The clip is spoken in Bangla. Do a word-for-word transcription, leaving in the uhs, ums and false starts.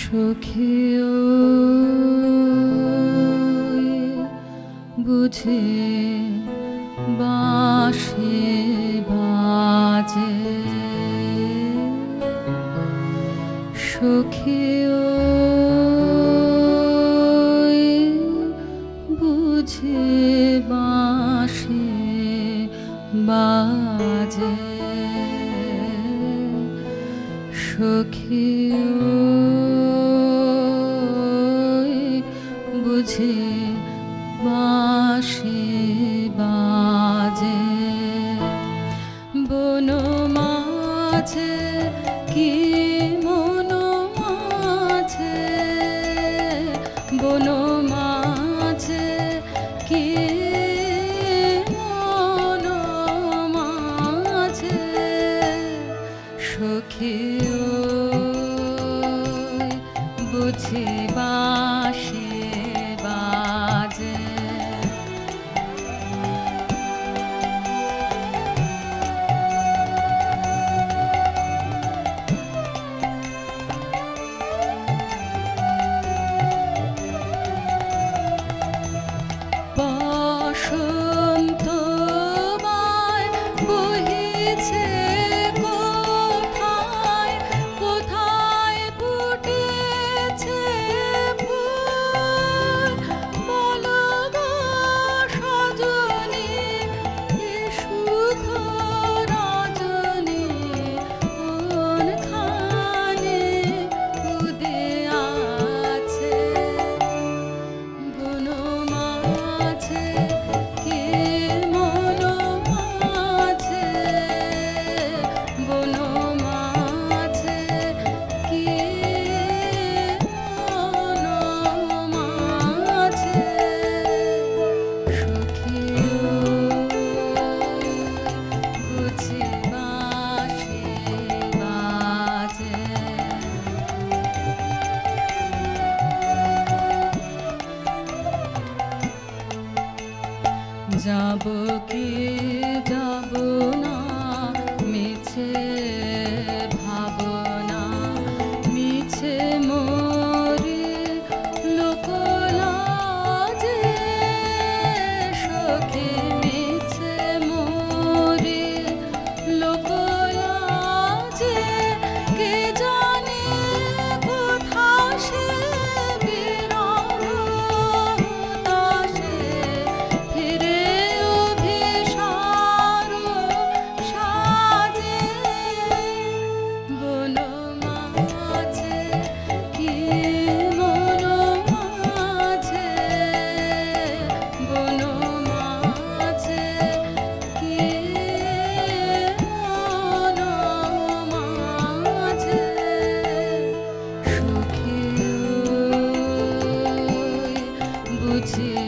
সখী বুঝি বাঁশি বাজে, সখী বুঝি বাঁশি বাজে, সখী বুঝি বাঁশি বাজে। বন মাঝে কি মন মাঝে, বন মাঝে কি মন মাঝে, সখী বুঝি বাঁশি বাজে। বসন্ত বহিছে কোথায় কোথায় ফুটেছে ফুল, বলো গো সজনী সুখ রজনী কোনখানে উদে আছে। বন মাঝে কি মন মাঝে, বন মাঝে কি মন মাঝে, সখী বুঝি বাঁশি বাজে। যাব কি যাব না মিছে ভাবনা, মিছে মরি লোকলাজে, সখী মিছে মরি লোকলাজে। কে জানে কোথা সে বিরহ হতাশে ফিরে অভিসার সাজে। বন মাঝে কি মন মাঝে, বন মাঝে কি মন মাঝে, সখী বুঝি